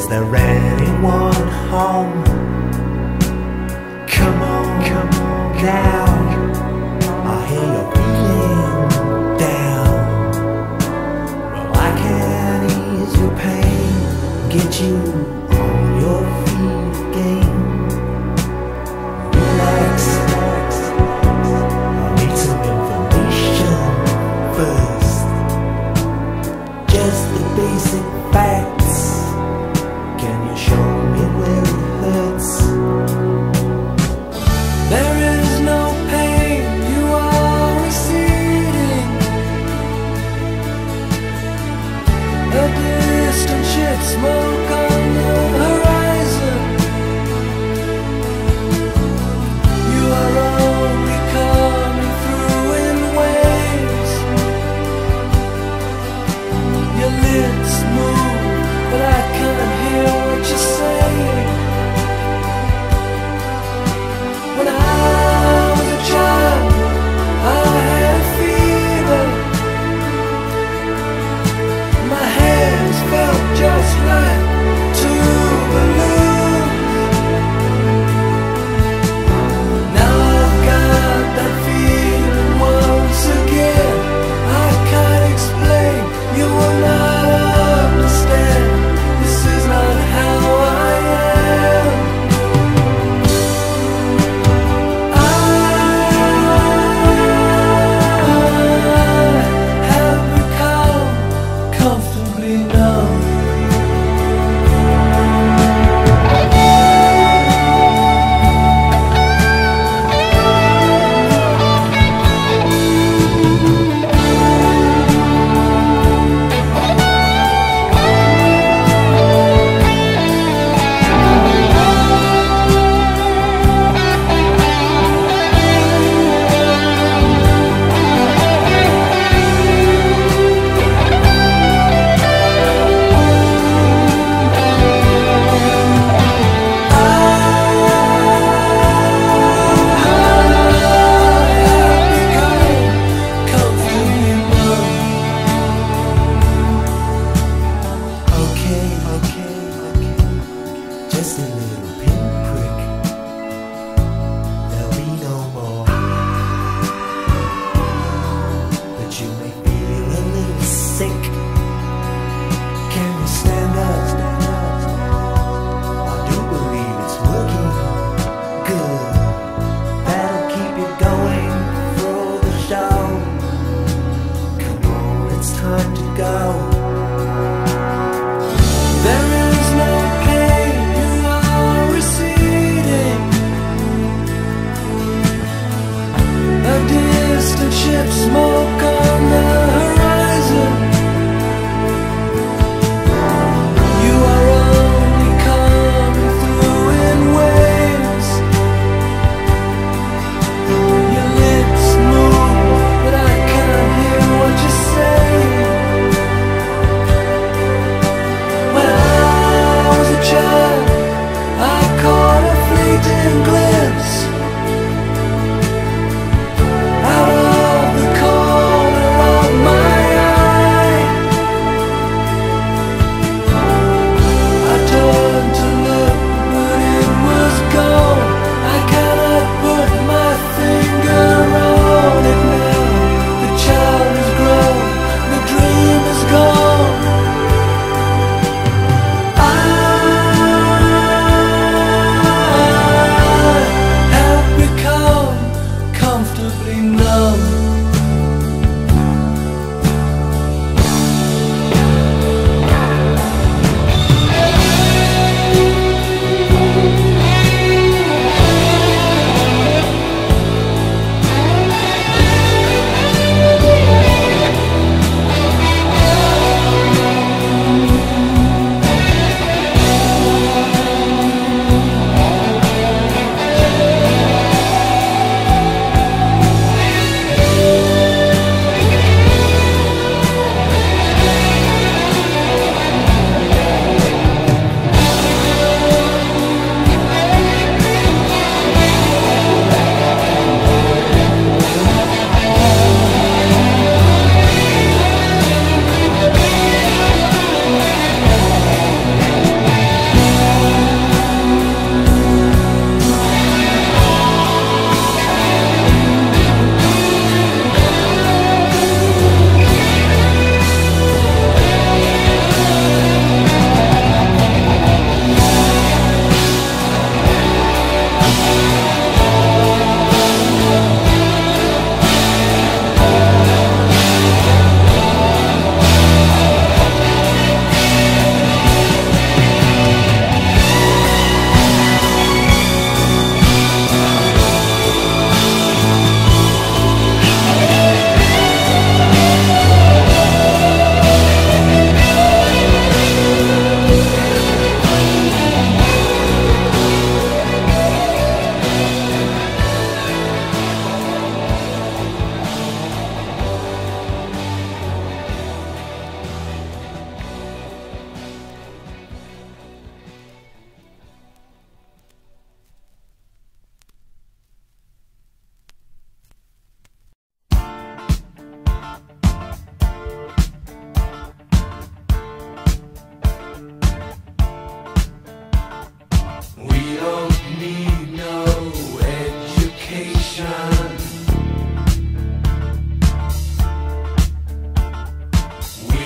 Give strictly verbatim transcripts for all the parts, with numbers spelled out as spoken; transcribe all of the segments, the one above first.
there anyone home? Come on, come on now. I hear you're feeling down. Well, I can ease your pain, get you on your feet again. Relax, relax. I need some information first. Just the basic facts. Can you show me where it hurts? There is no pain, you are receding. A distant ship, smoke on the horizon. You are only coming through in waves. Your lips move, but I can't hear what you're saying. When I was a child, I had fever. My hands felt just like two balloons. Now I've got that feeling once again. I can't explain, you will not understand. This is not how I am. Comfortably numb. Just a little pinprick. There'll be no more. But you may feel a little sick. Can you stand up? I do believe it's working good. That'll keep you going through the show. Come on, it's time to go. There is no pain, you are receding. A distant ship, smoke on the horizon. You are only coming through in waves. Your lips move, but I can't hear what you're saying.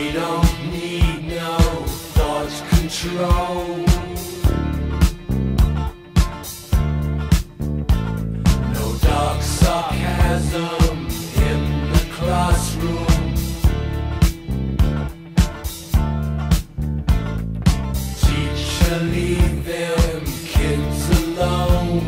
We don't need no thought control. No dark sarcasm in the classroom. Teacher, leave them kids alone.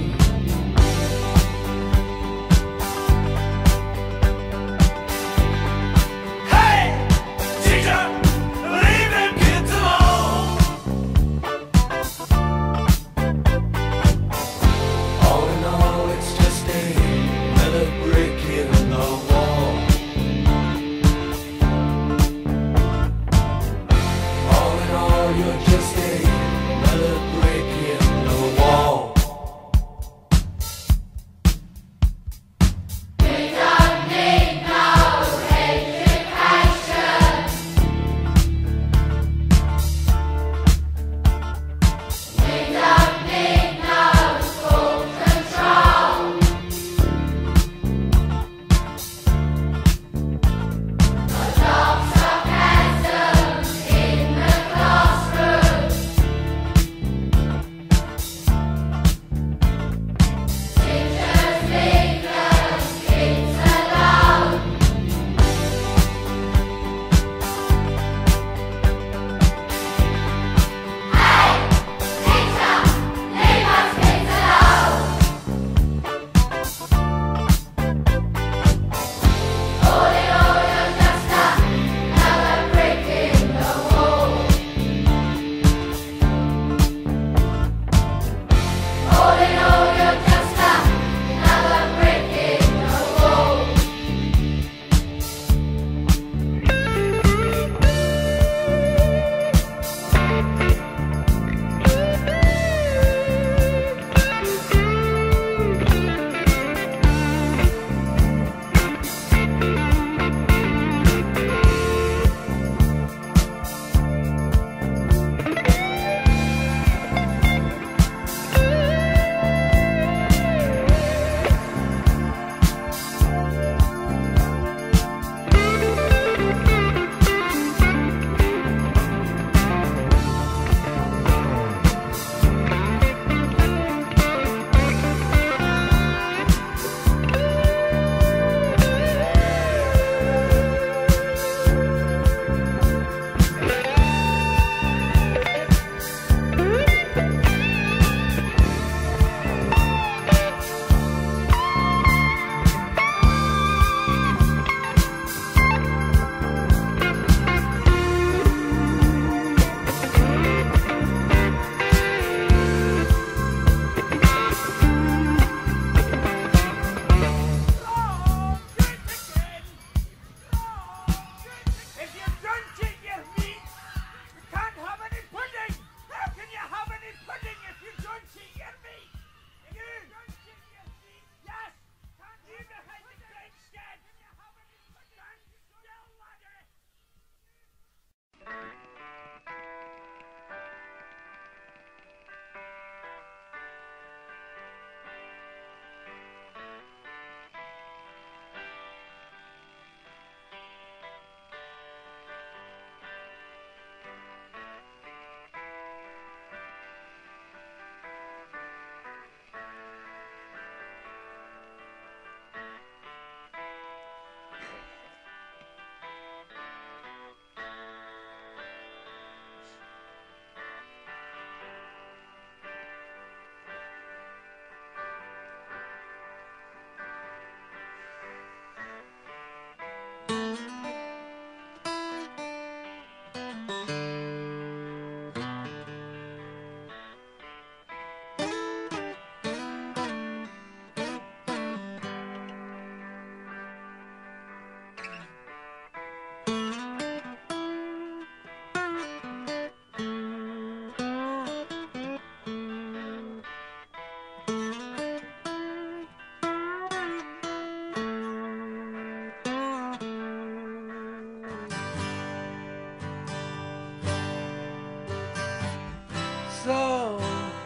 So,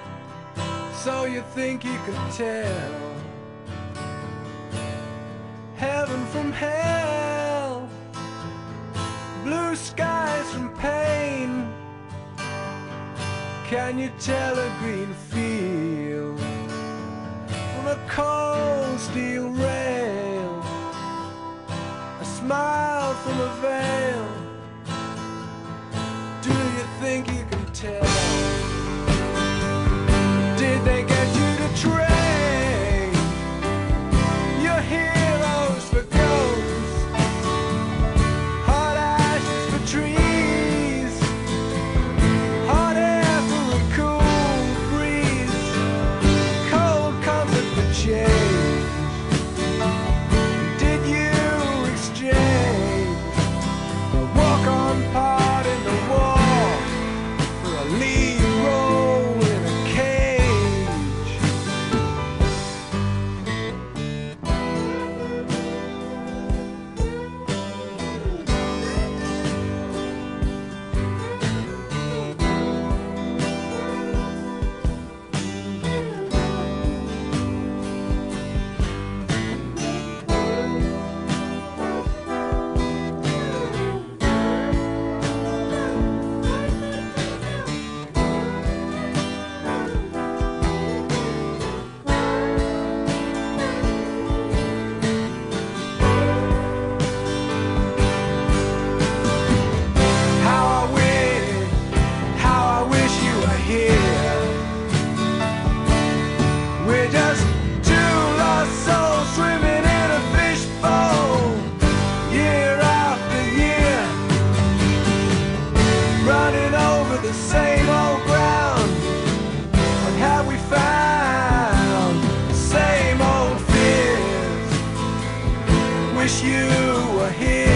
so you think you could tell heaven from hell, blue sky eyes from pain. Can you tell a green field from a cold steel rail? A smile from a veil. Do you think you can tell? Did they get you to train your heroes for ghosts? Hot ashes for trees, hot air for a cool breeze, cold comfort for change. Did you exchange a walk-on part in the war for a lead role in a cage? How I wish, how I wish you were here. We're just two lost souls swimming in a fishbowl, year after year, running over the same old ground. And have we found the same old fears? Wish you were here.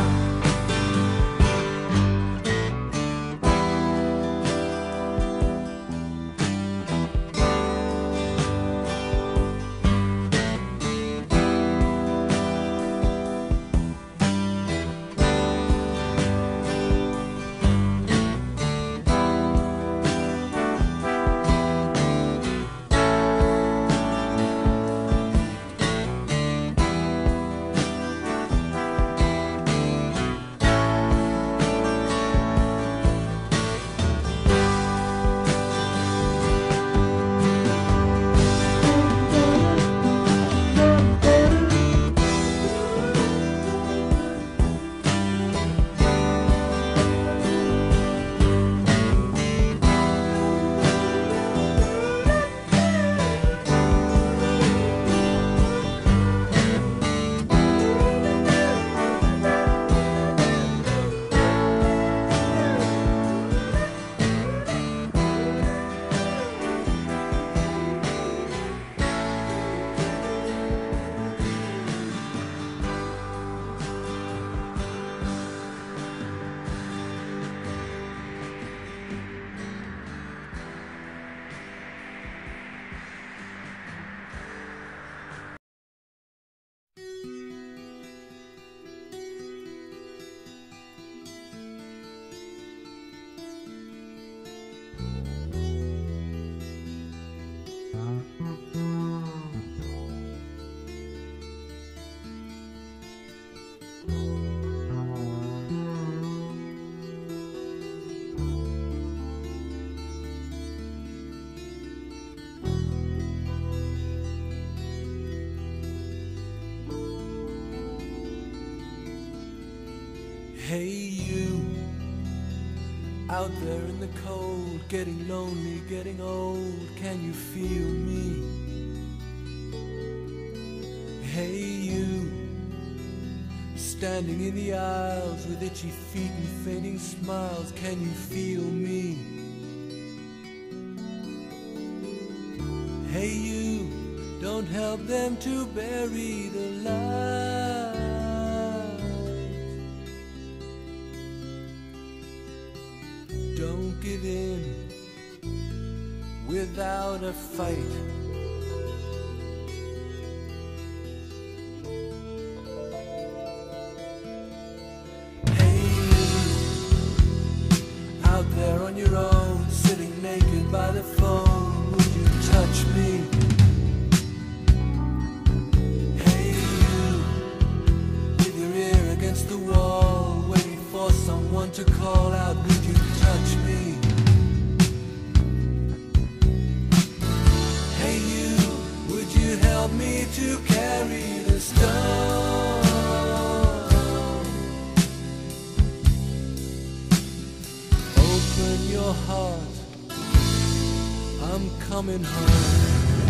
Hey you, out there in the cold, getting lonely, getting old, can you feel me? Hey you, standing in the aisles with itchy feet and fading smiles, can you feel me? Hey you, don't help them to bury the light. Don't give in without a fight. Hey you, out there on your own, sitting naked by the phone, would you touch me? Hey you, with your ear against the wall, waiting for someone to call out, would you touch me? Hey you, would you help me to carry the stone? Open your heart, I'm coming home.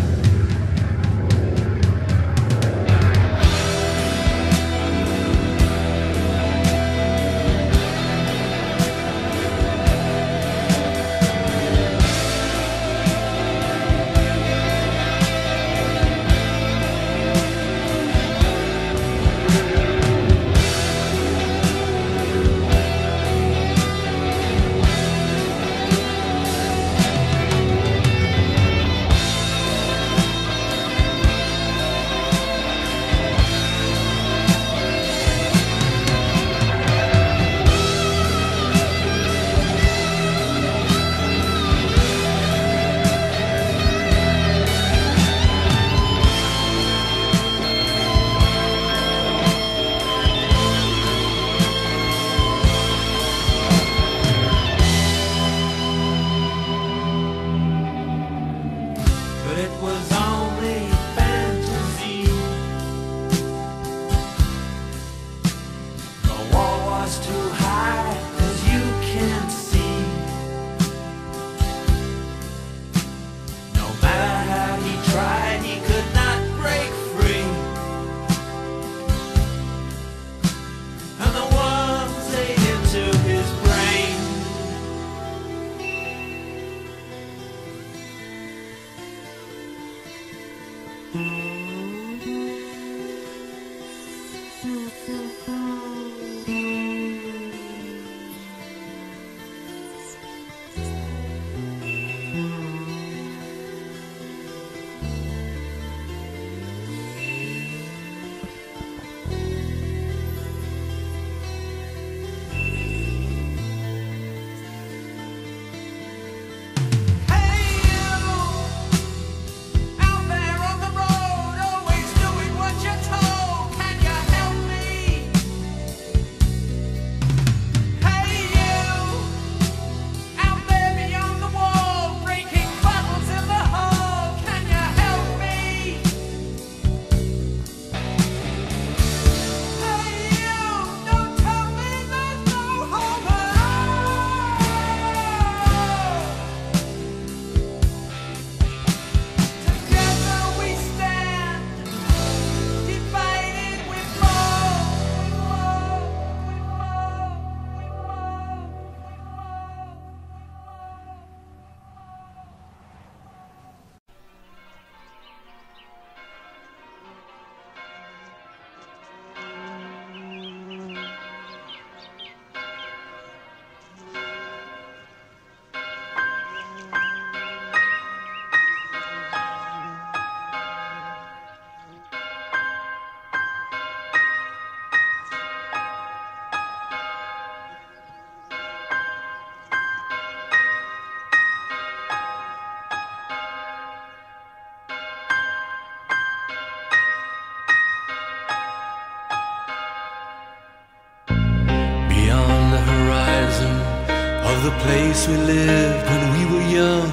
The place we lived when we were young,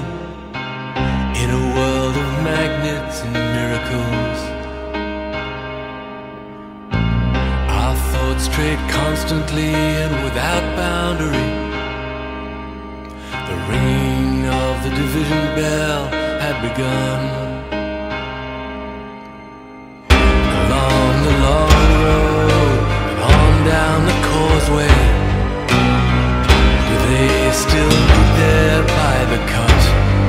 in a world of magnets and miracles. Our thoughts strayed constantly and without boundary. The ringing of the division bell had begun. Along the long road and on down the causeway, they still meet there by the cut.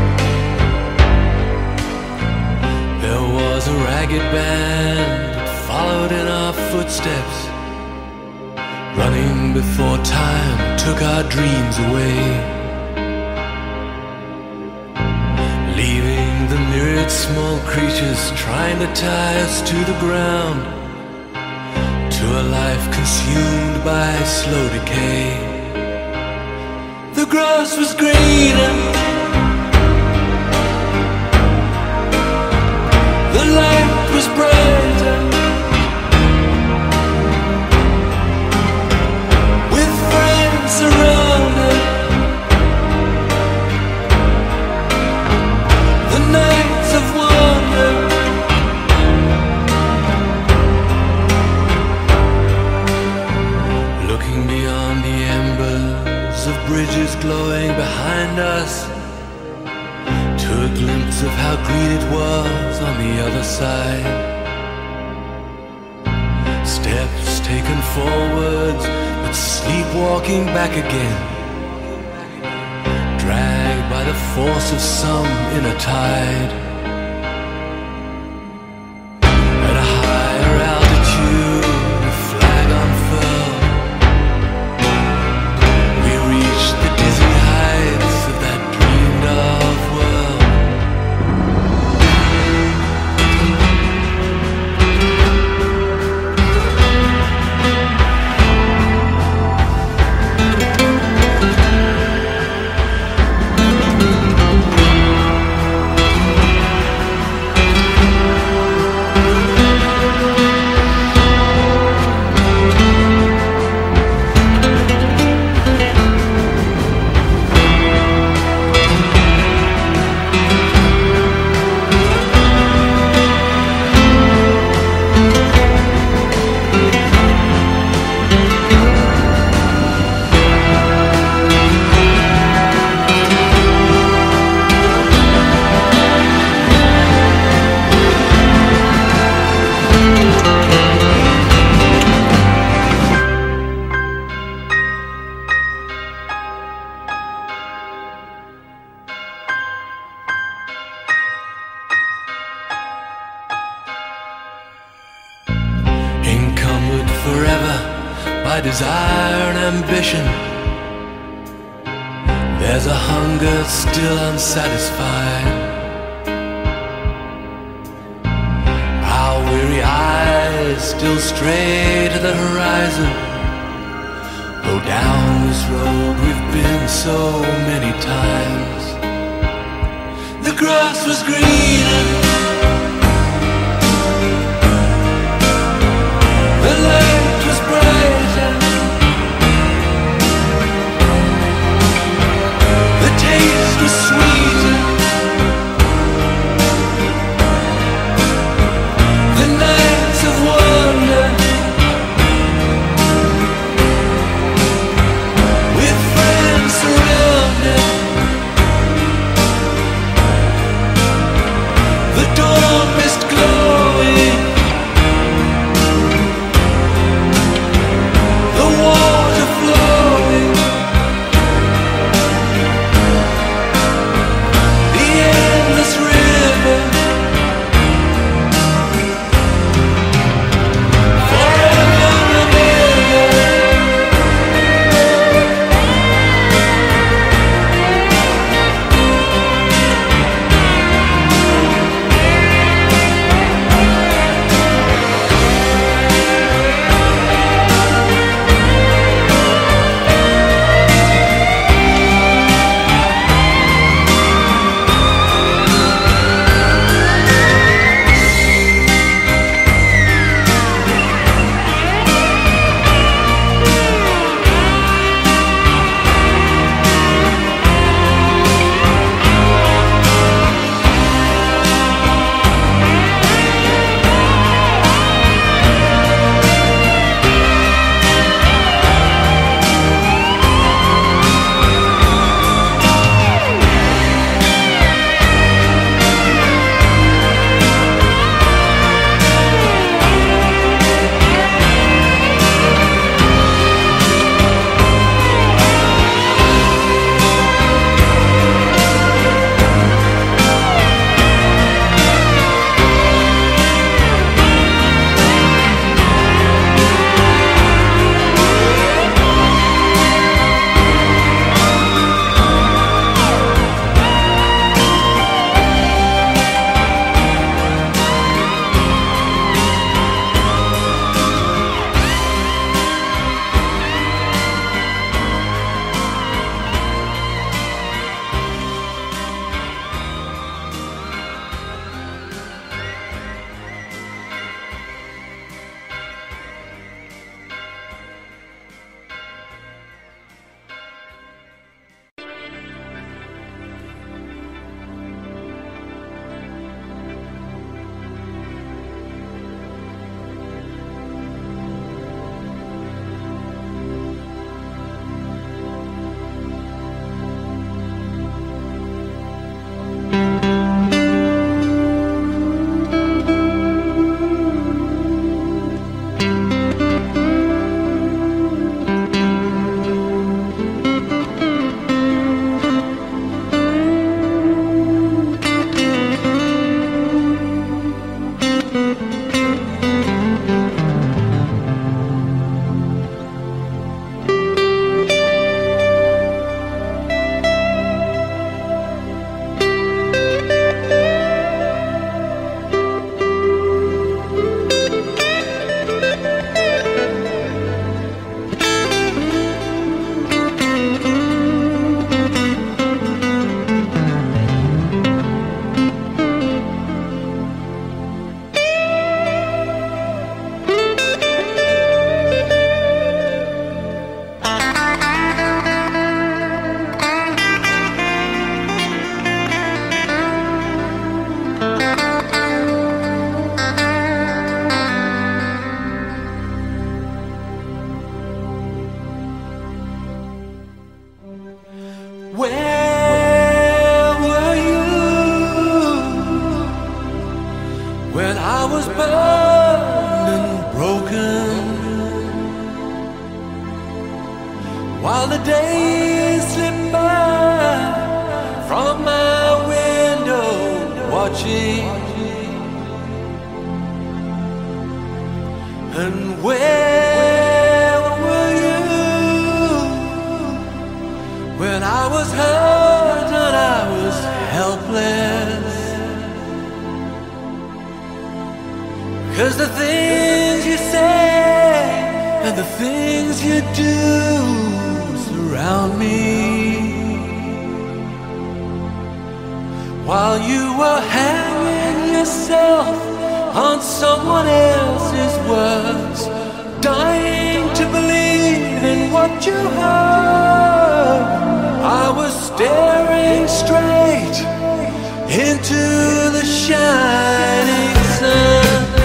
There was a ragged band that followed in our footsteps, running before time took our dreams away, leaving the myriad small creatures trying to tie us to the ground, to a life consumed by slow decay. The grass was greener, the light was brighter, with friends around. of bridges glowing behind us, to a glimpse of how green it was on the other side. Steps taken forwards, but sleepwalking back again, dragged by the force of some inner tide. At a higher altitude, the flag unfurled, we reached the dizzy heights of that dreamed of world. Encumbered forever by desire and ambition, there's a hunger still unsatisfied. Our weary eyes still stray to the horizon, though down this road we've been so many times. The grass was greener, the light was brighter, the taste was sweeter, the nights of wonder, with friends surrounded, Where were you when I was burned and broken? While the days slip by from my window, watching. And where were you when I was hurt and I was helpless? 'Cause the things you say and the things you do surround me, while you were hanging yourself on someone else's words, dying to believe in what you heard. I was staring straight into the shining sun.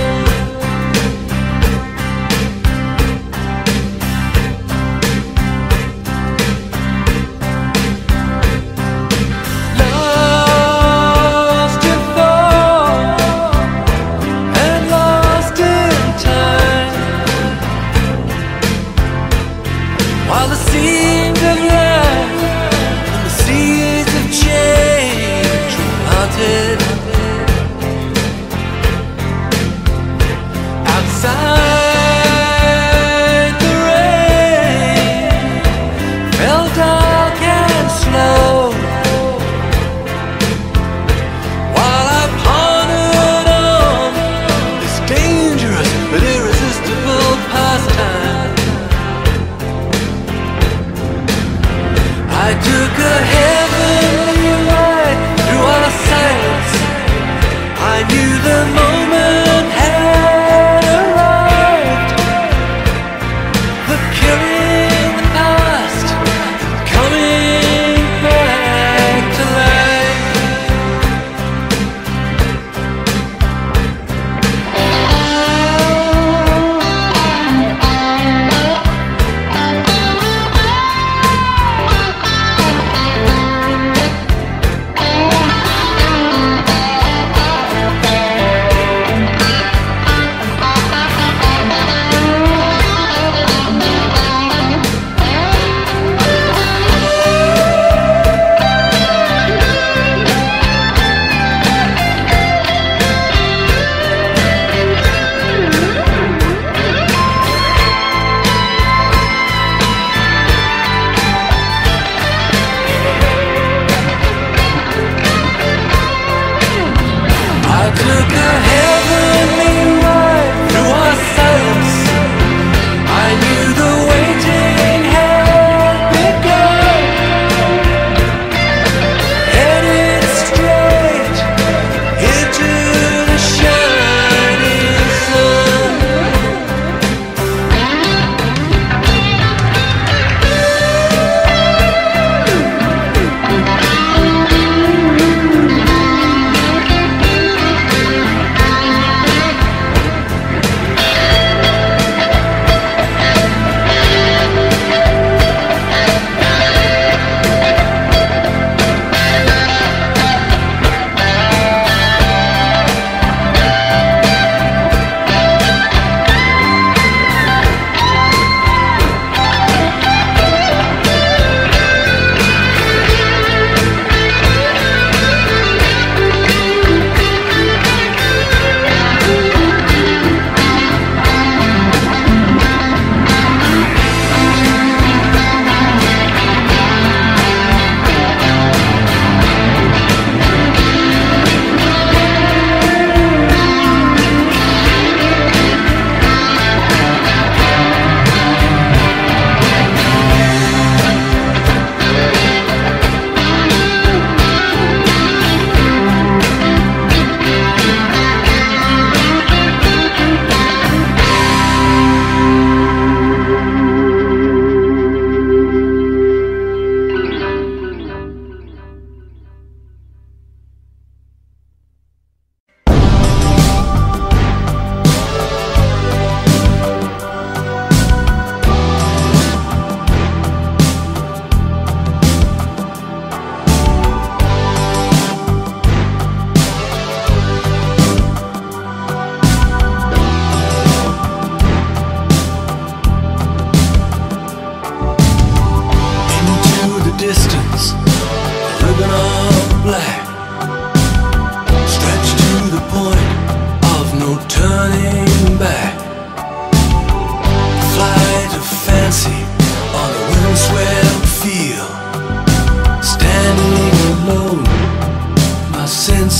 While the seeds of life and the seeds of change were planted outside, the rain fell dark and slow. While I pondered on this dangerous but irresistible pastime, I took a heavenly ride through our silence. I knew the moment had arrived, the killing the past, coming back to life.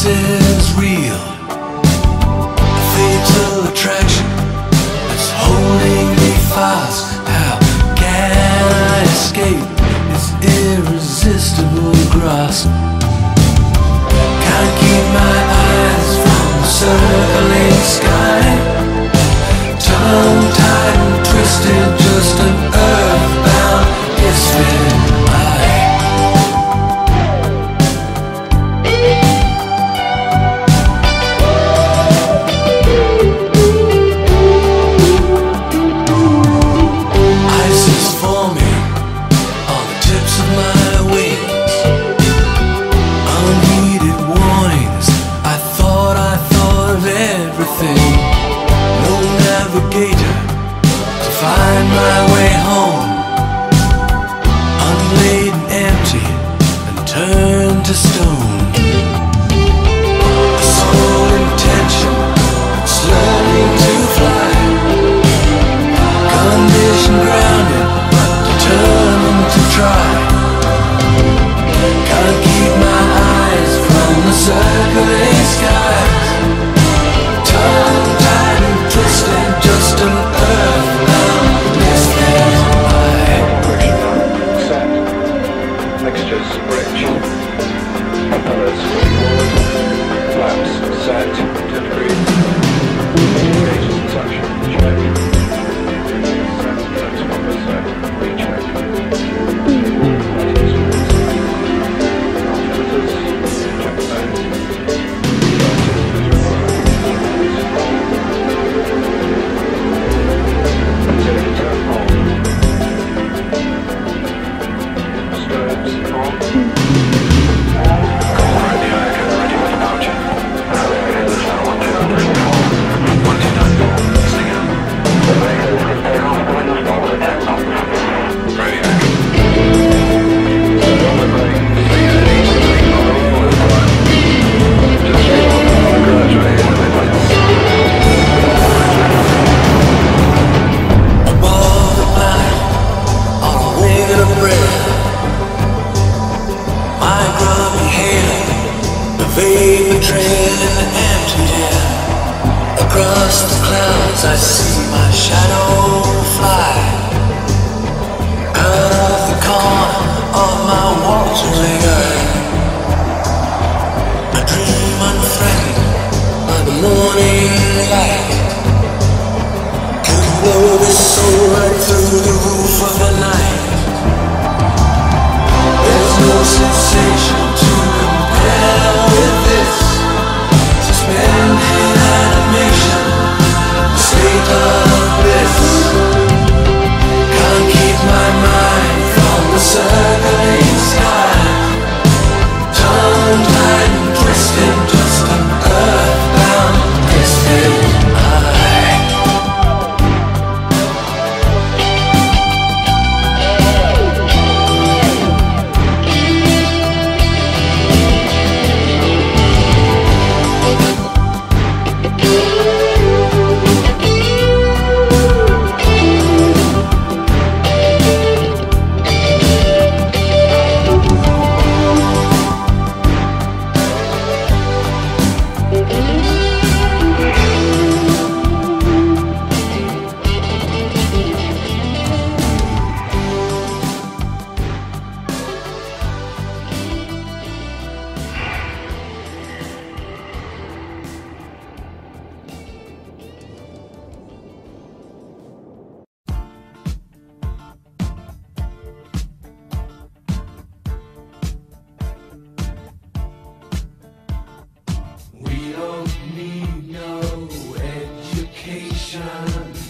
this is real. A fatal attraction that's holding me fast. How can I escape its irresistible grasp? Can't keep my eyes from the circling sky. Tongue-tied and twisted, just an earthbound distant eye. Ice is forming on the tips of my wings. Unheeded warnings, I thought I thought of everything. No navigator to find my way home. Unlaid and empty and turned to stone. A sole intention, it's learning to fly. Condition grounded, but determined to try. Can't keep my eyes from the circling skies. Tongue-tied and twisted, just an earthbound distant eye. Set. Mixtures rich. Propellers forward. Flaps set to degree. Gauges and suction check. Set. Thermometer set. Recheck. Lightings filters. Check those. Ventilator on. Strobes on. Call radio, get ready for departure. Hello, this is one two nine four. one two nine four, listening out. Radio. So on the plane, three eight three nine one five. Just graduate in the Midlands. Above the night, on a wing and a breath, my grubby hair, the vapor trail in the empty air. Across the clouds I see my shadow fly. Out of the corner of my watering eye, I dream unthreatened by the morning light. Could blow this soul right through the roof of the night. There's no sensation to compare with this. Suspended animation, state of bliss. Can't keep my mind from the circling sky. Tongue-tied and twisted, just an earthbound distant eye. We don't need no education.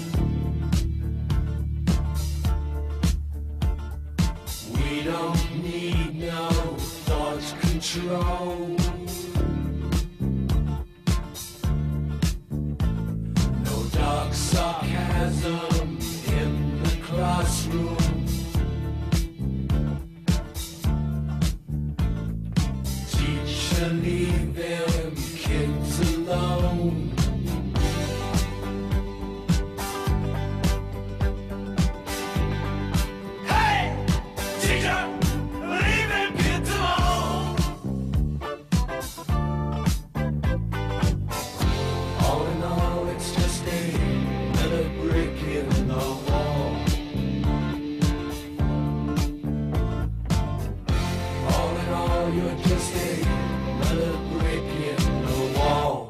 We don't need no thought control. No dark sarcasm in the classroom. Teacher, leave them kids alone. Hey! Teacher! Leave them kids alone! now you're just another brick in the wall.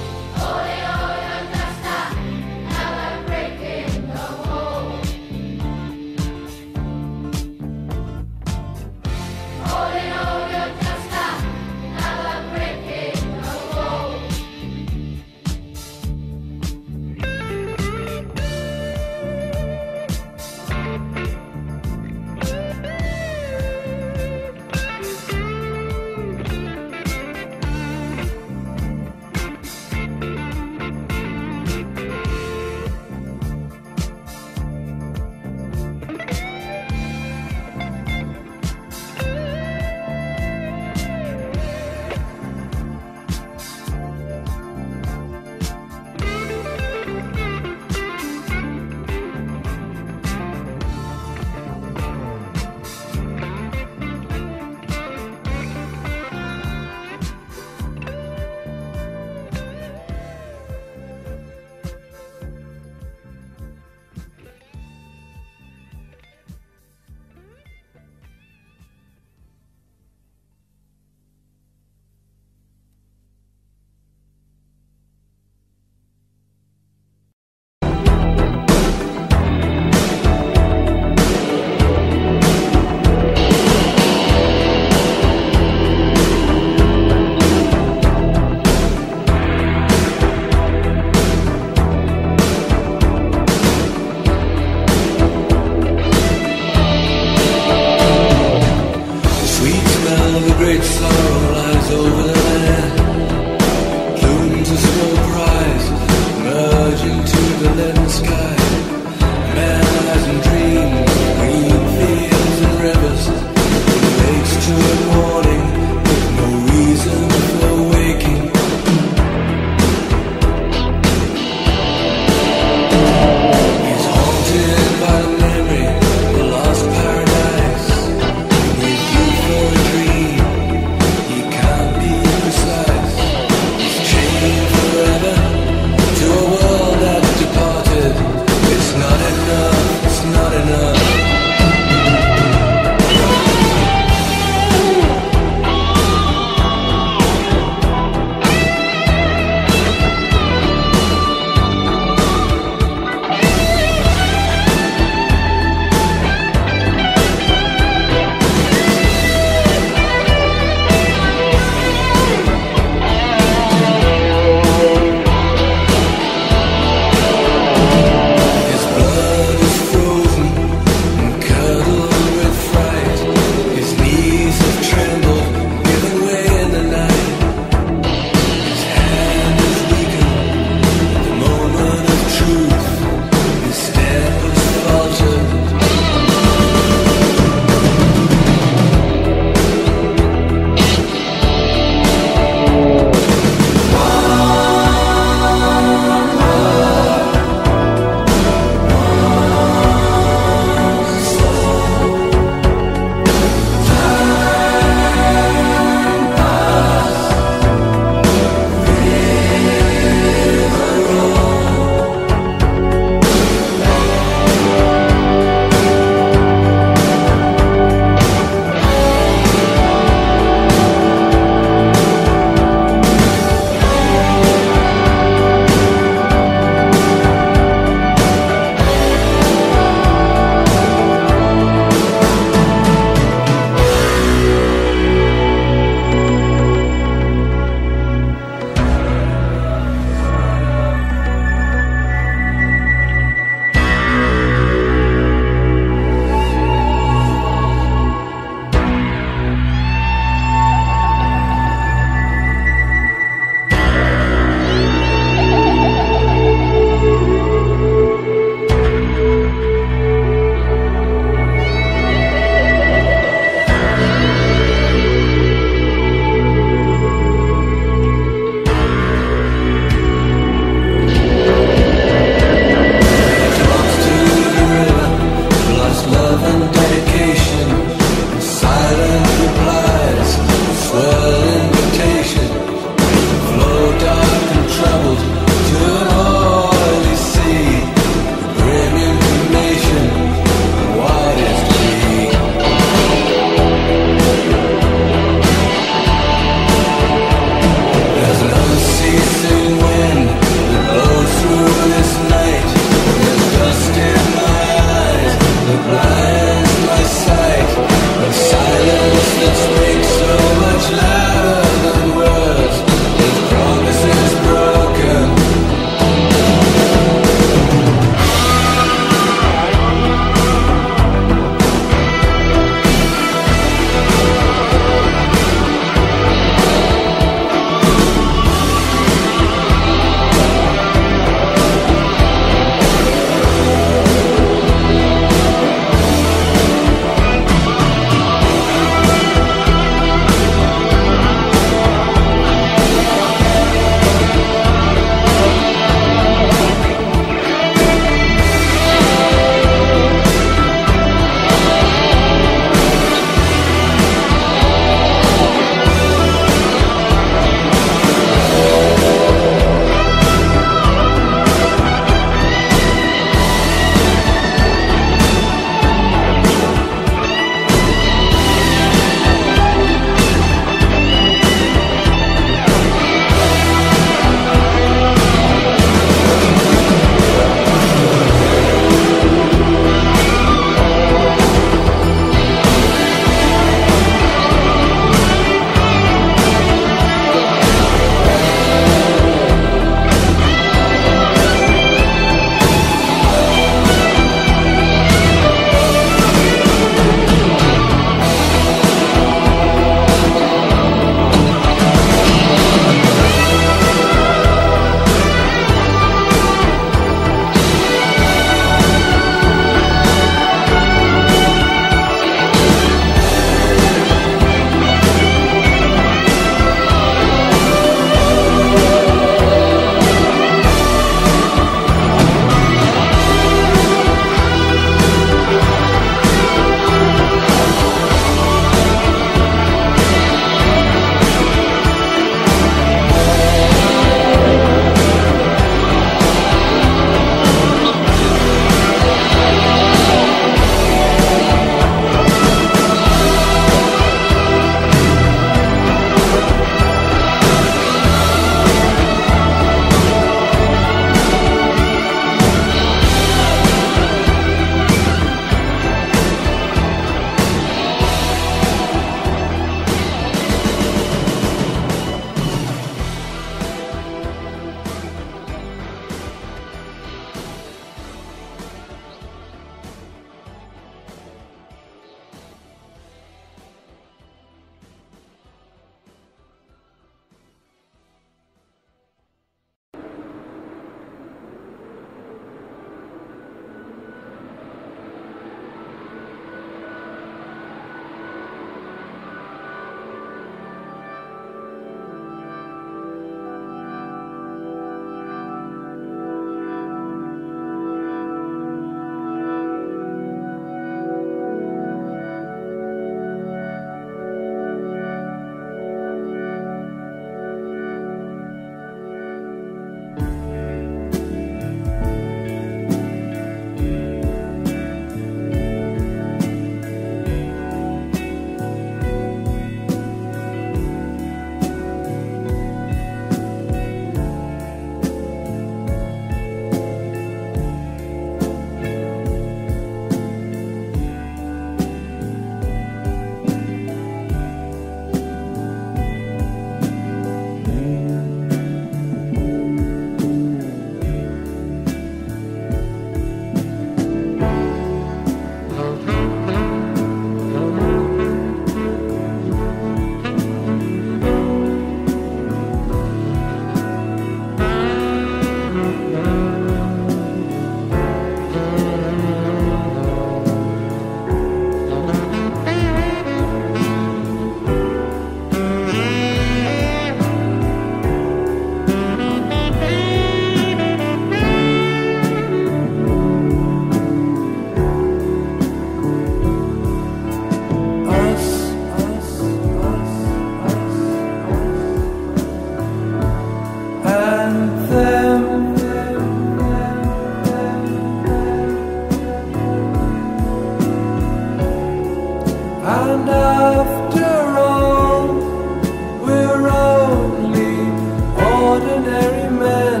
And after all, we're only ordinary men.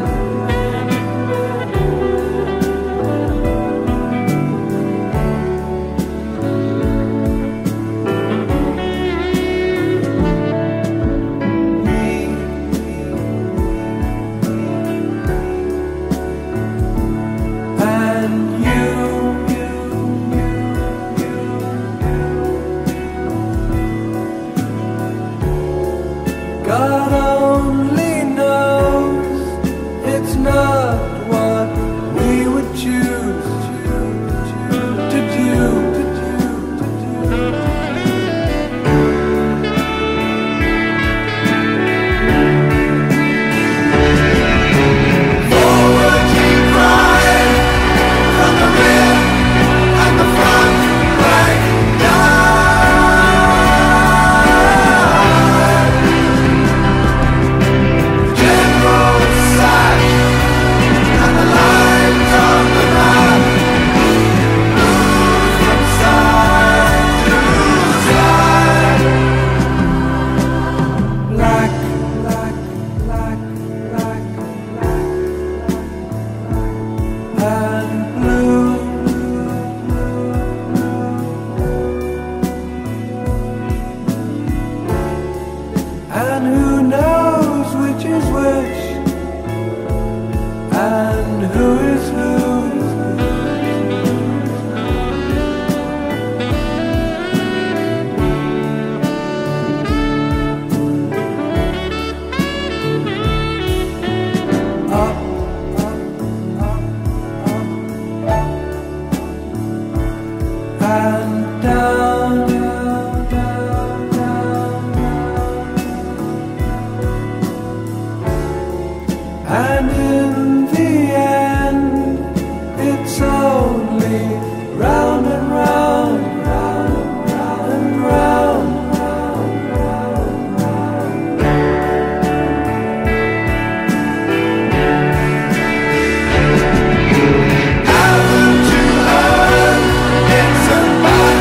God only knows it's not what we would choose to do. Forward keep crying from the rear and the front rank and who knows which is which, and who is who. Up, up, up, up, and down, down, down, down, down. And in the end, it's only round and round, round, round and round, round, round, round. Haven't you heard? It's about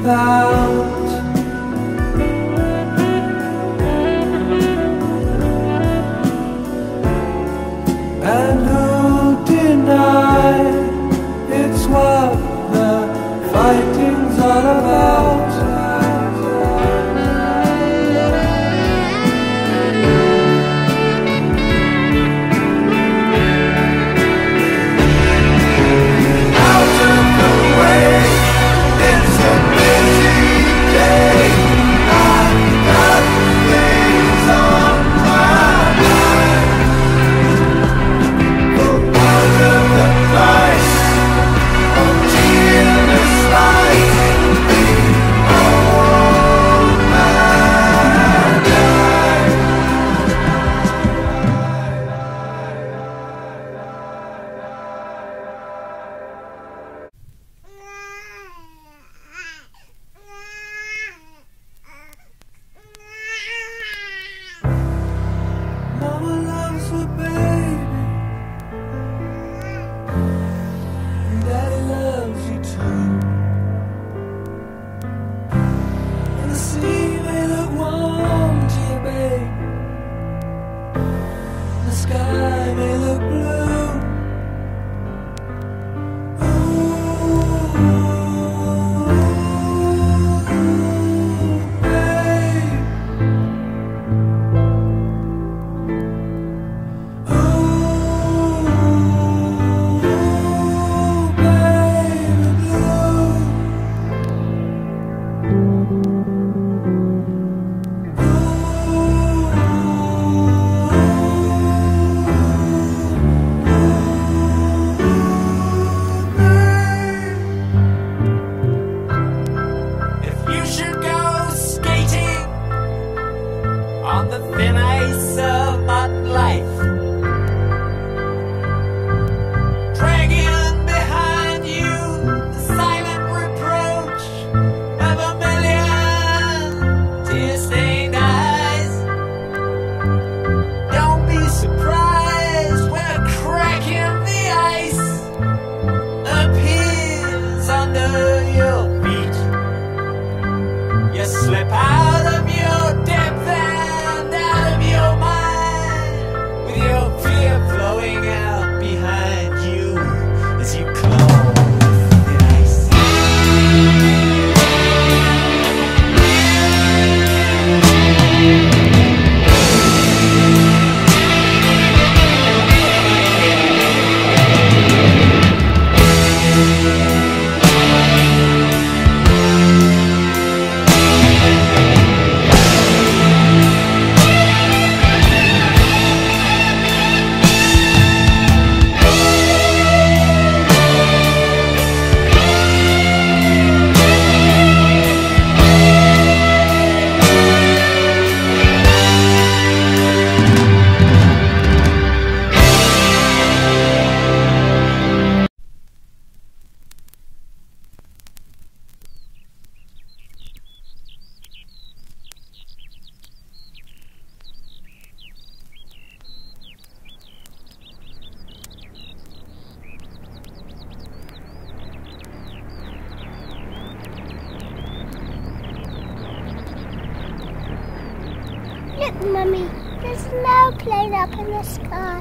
about. And who'll deny it's what the fighting's all about? Out of the way, it's a busy day. I've got things on my mind. Out of the price of tearless light, all my life. Mama loves her baby, and Daddy loves you too. And the sea may look warm to you, babe. The sky may look blue. Ooh, babe. Ooh, baby blue. If you should go skating on the thin ice of modern life, dragging behind you the silent reproach of a million tear-stained eyes, don't be surprised when a crack in the ice appears under your feet. You slip out of your depth and out of your mind, with your fear flowing out behind you as you claw the ice. Look, Mummy, there's no plane up in the sky.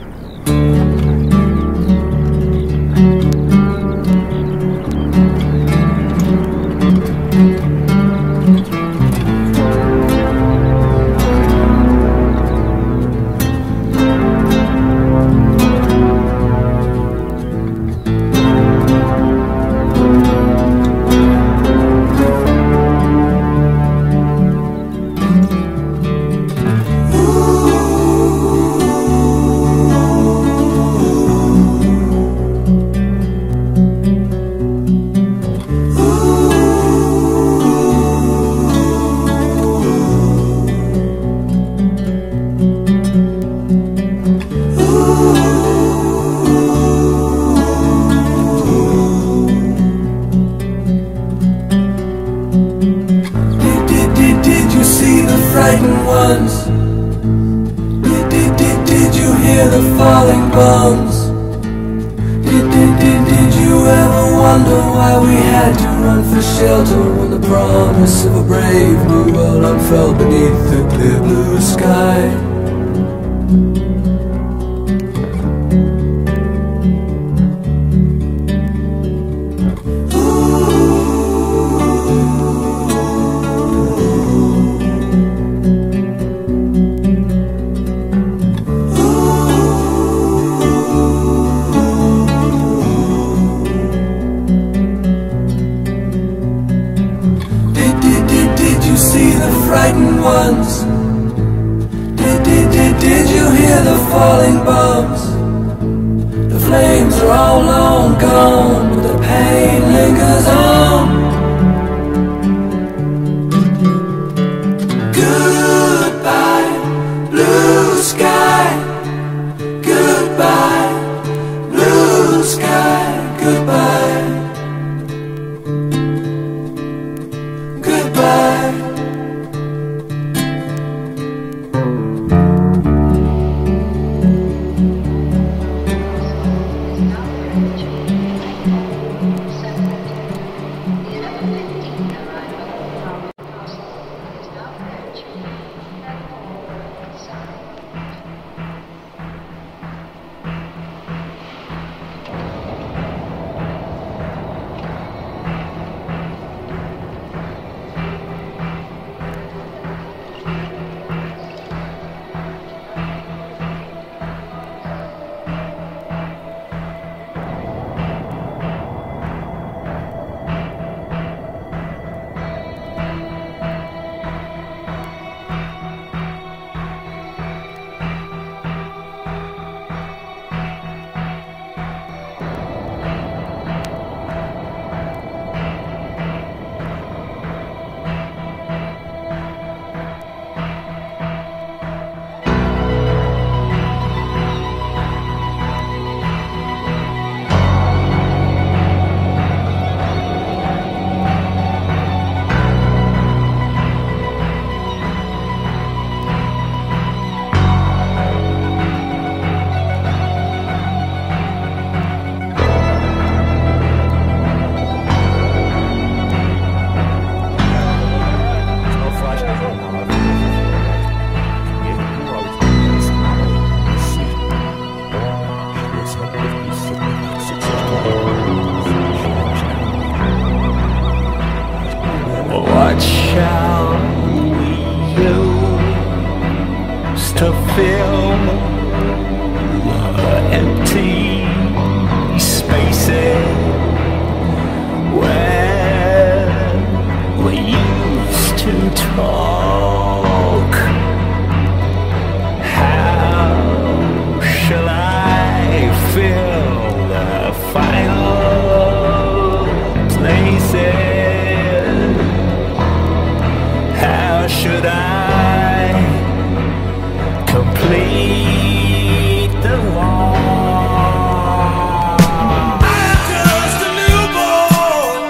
frightened ones. Did, did, did, did you hear the falling bombs? Did, did, did, did you ever want wonder why we had to run for shelter when the promise of a brave new world unfurled beneath the clear blue sky. Frightened ones, did, did, did, did you hear the falling bombs? The flames are all long gone, but the pain lingers on. Goodbye, blue sky. Goodbye, blue sky. Goodbye. Goodbye. What shall we use to fill the empty spaces where we used to talk? How shall I fill the final places? How should I complete the wall? I'm just a newborn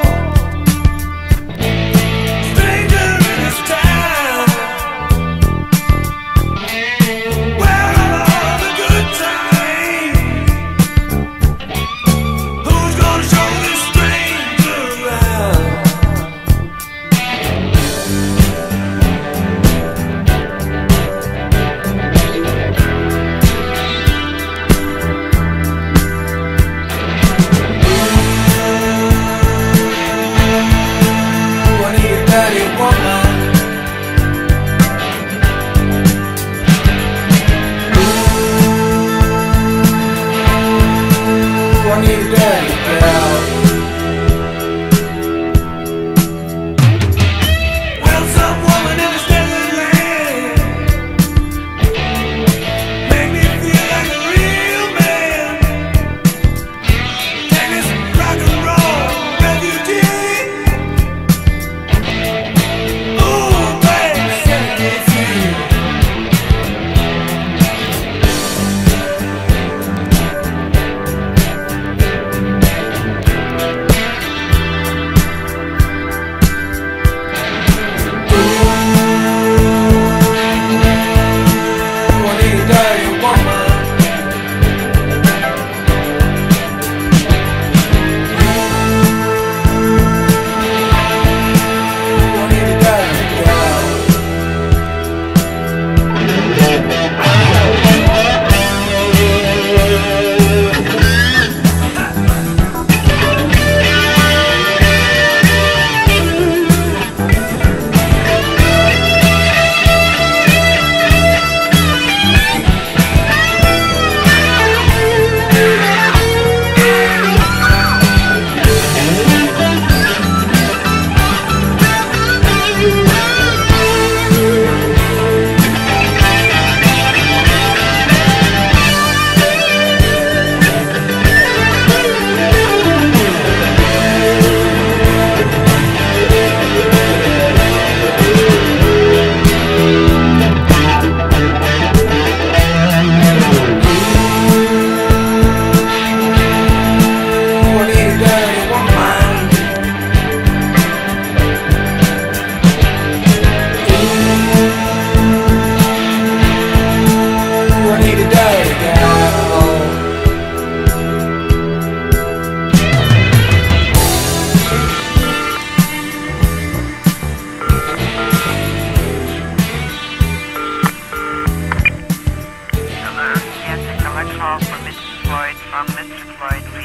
stranger in this town. Where are all the good times? Who's gonna show this stranger around? I need a daddy, girl. Well, some woman in this desert land make me feel like a real man. Take this rock and roll refugee. Ooh, baby, set me free.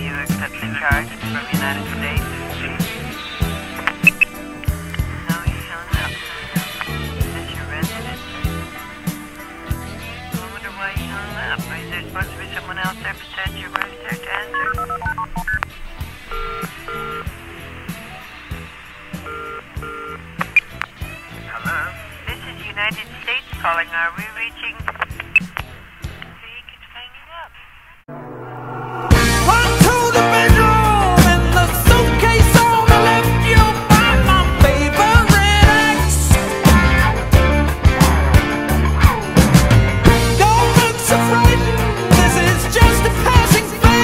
you accept the charge from United States? No, he's hung up. Is this your residence? I wonder why he hung up. Is there supposed to be someone else there besides your wife there to answer? Hello? This is United States calling. Are we reaching? He keeps hanging up. Run to the bedroom and the suitcase on the left. You'll find my favorite ex. Don't look so frightened. This is just a passing phase.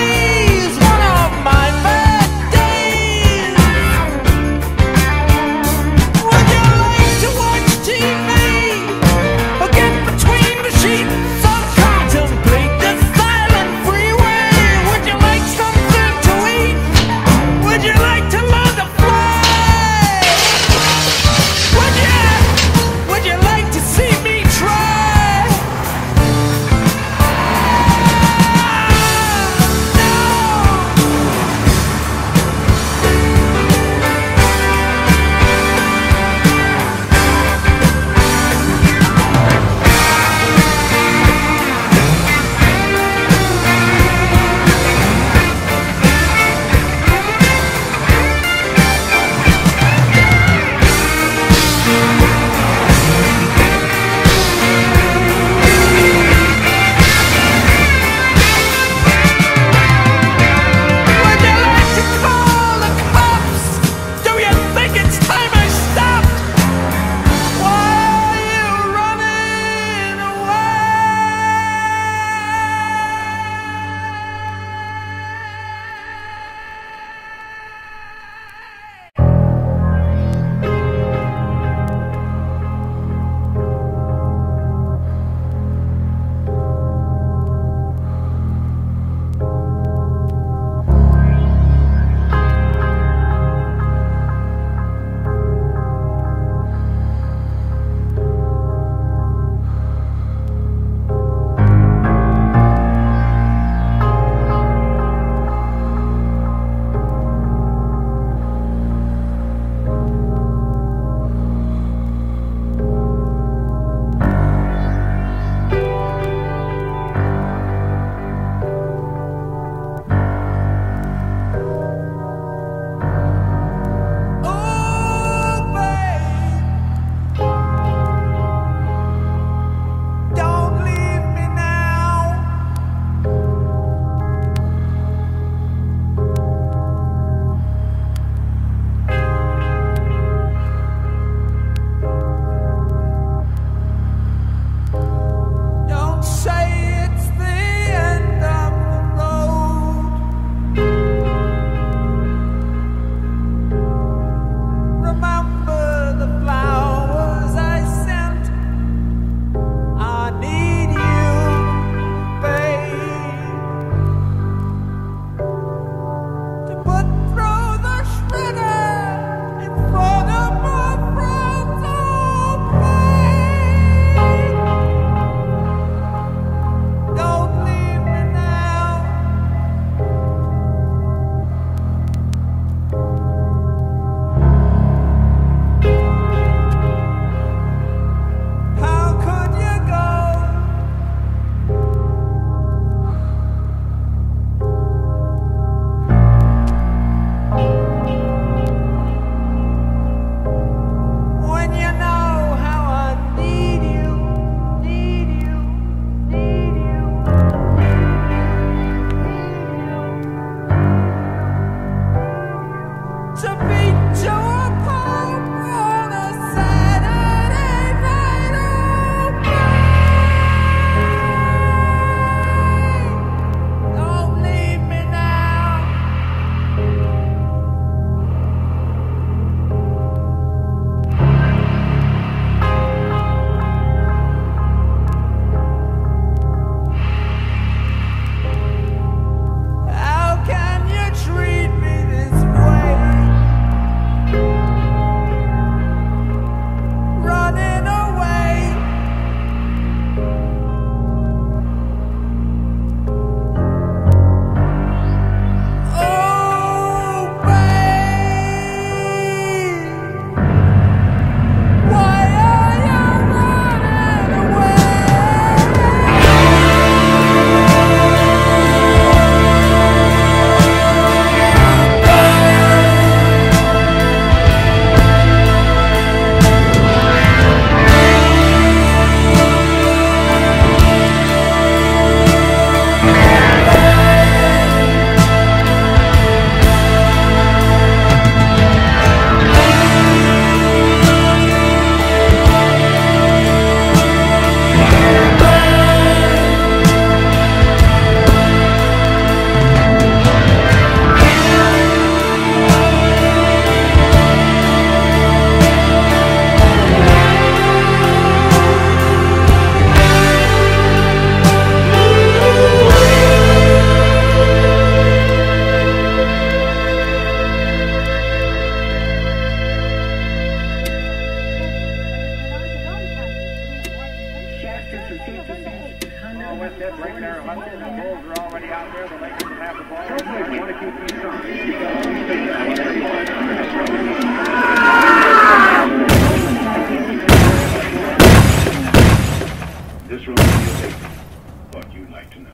This room is your paper. What you'd like to know.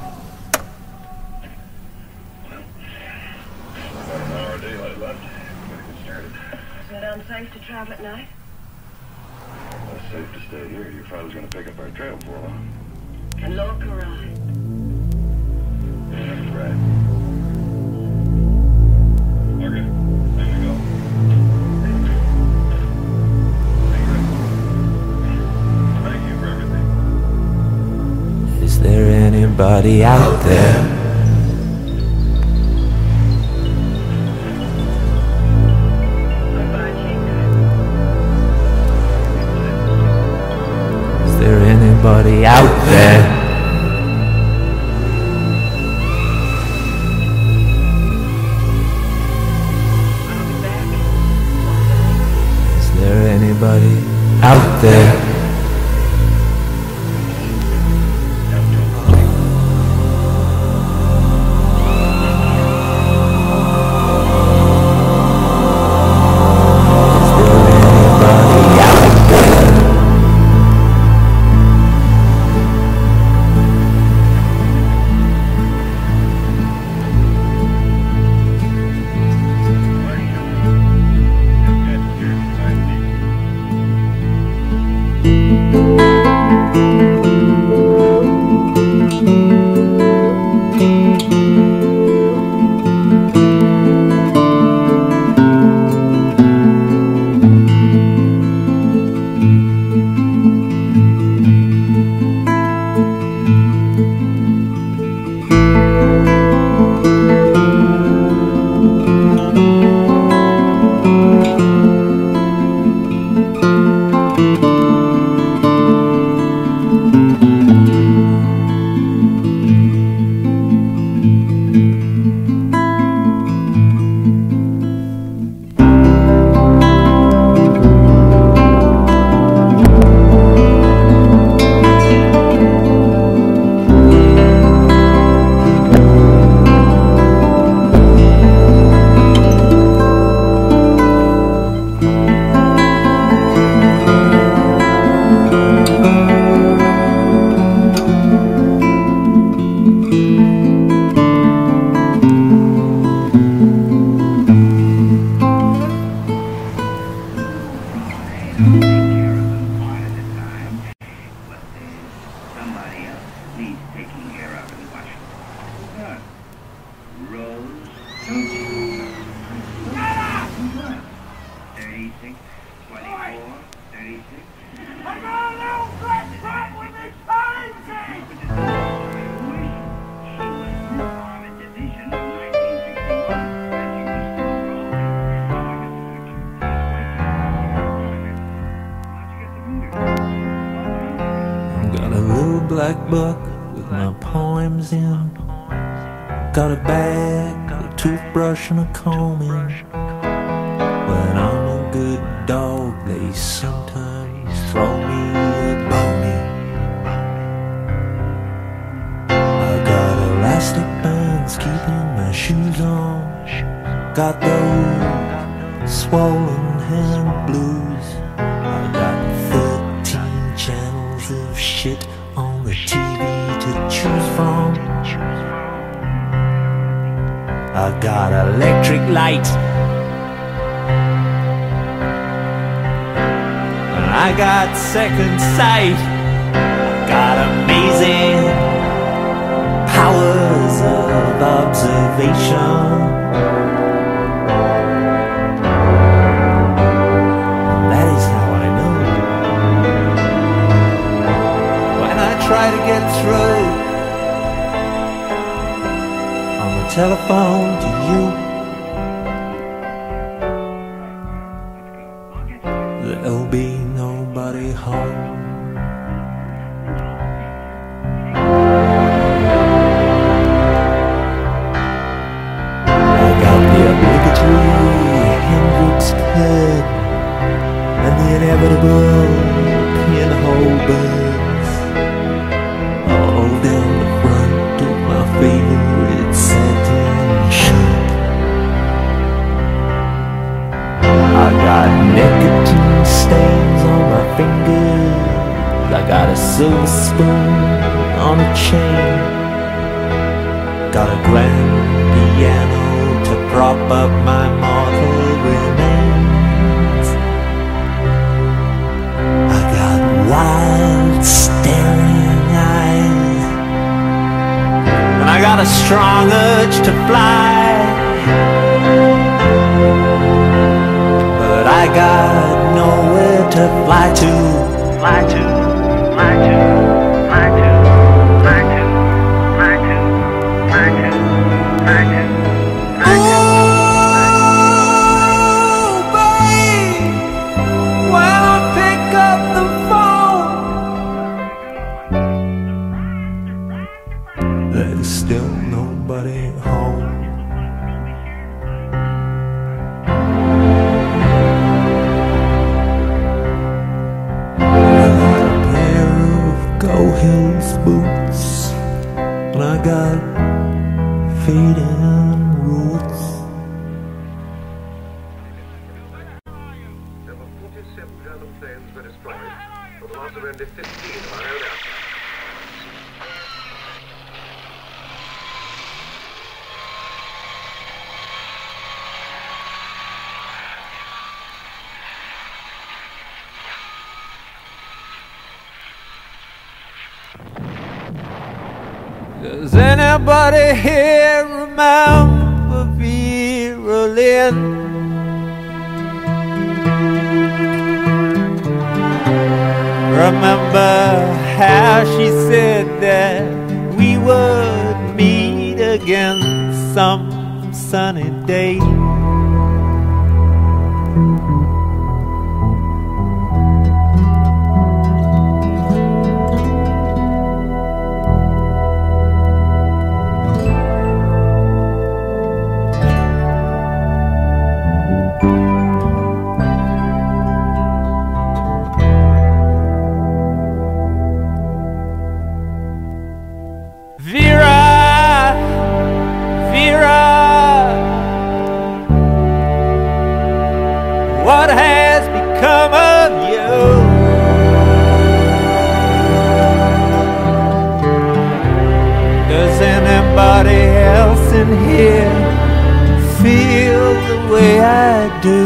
Well, about an hour of daylight left. Gotta get started. Is it unsafe to travel at night? It's safe to stay here. Your father's gonna pick up our trail for a while. Can Lorca ride? Yeah, that's right. Okay, there we go. Thank you for everything. Is there anybody out there? Is there anybody out there? Is there anybody out there? Got a little black book with my poems in. Got a bag, a toothbrush and a comb in. When I'm a good dog, they sometimes throw me a bone. I got elastic bands keeping my shoes on. Got those swollen hand blues. I got thirteen channels of shit on the T V to choose from. I got electric light, I got second sight. I got amazing powers of observation. That is how I know when I try to get through on the telephone to you. There'll be nobody home. I got the obligatory Hendrix cut and the inevitable pinhole buds all down the front of my favorite satin shirt. silver spoon on a chain. Got a grand piano to prop up my mortal remains. I got wild staring eyes, and I got a strong urge to fly, but I got nowhere to fly to. Fly to, fly to, fly to, fly to, fly to, fly to, fly to, fly to. Oh, babe, when I pick up the phone, there's still nobody home. Hills boots, and I got fading roots. There were forty-seven German planes were destroyed, for the loss of only fifteen of our own aircraft. Does anybody here remember Vera Lynn? Remember how she said that we would meet again some sunny day? Vera, Vera, what has become of you? Does anybody else in here feel the way I do?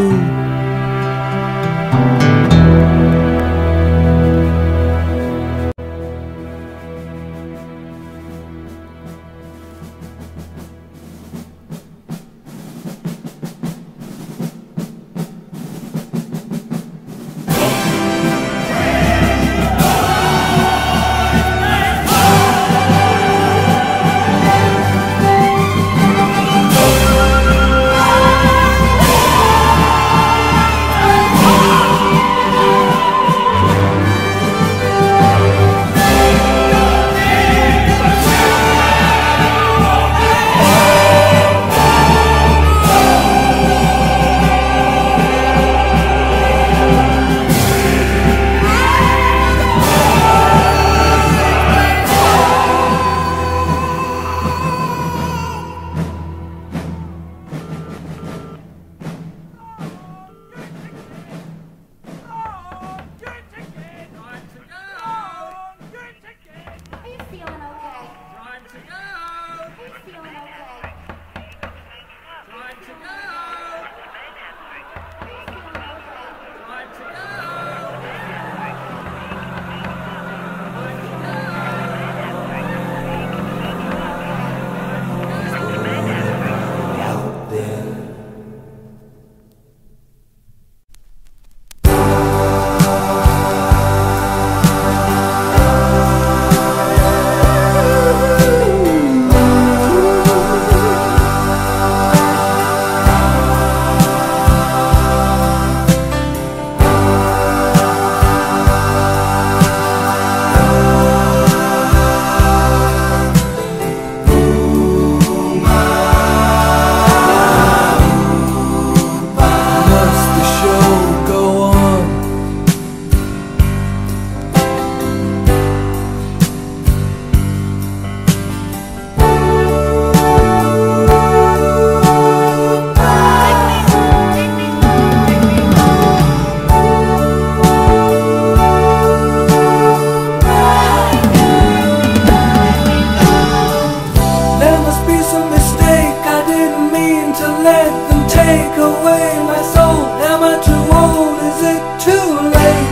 and take away my soul. Am I too old? Is it too late?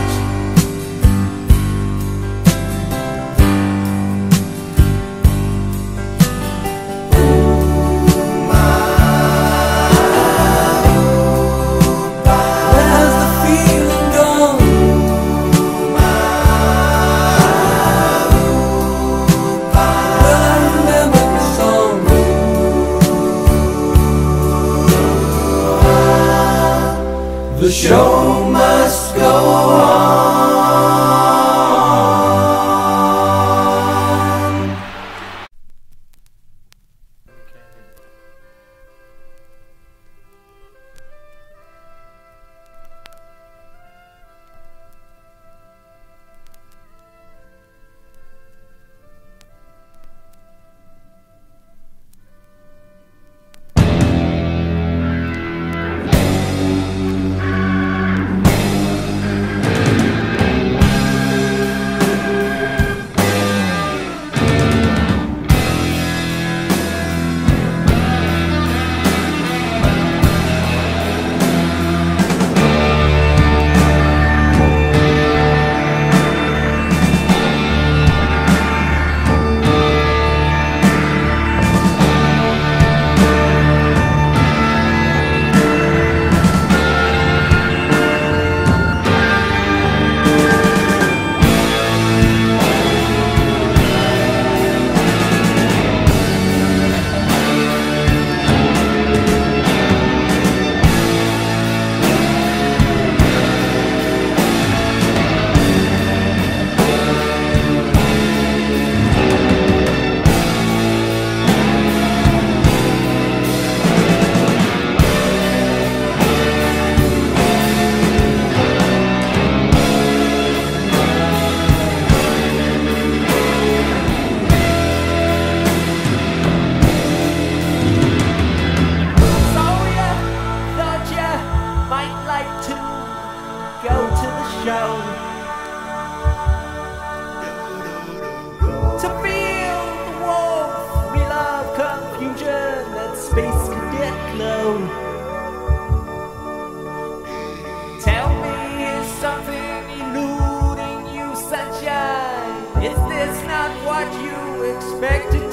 The show must go on. To feel the warmth, real love, confusion, that space cadet glow. Tell me, is something eluding you, sunshine? Is this not what you expected?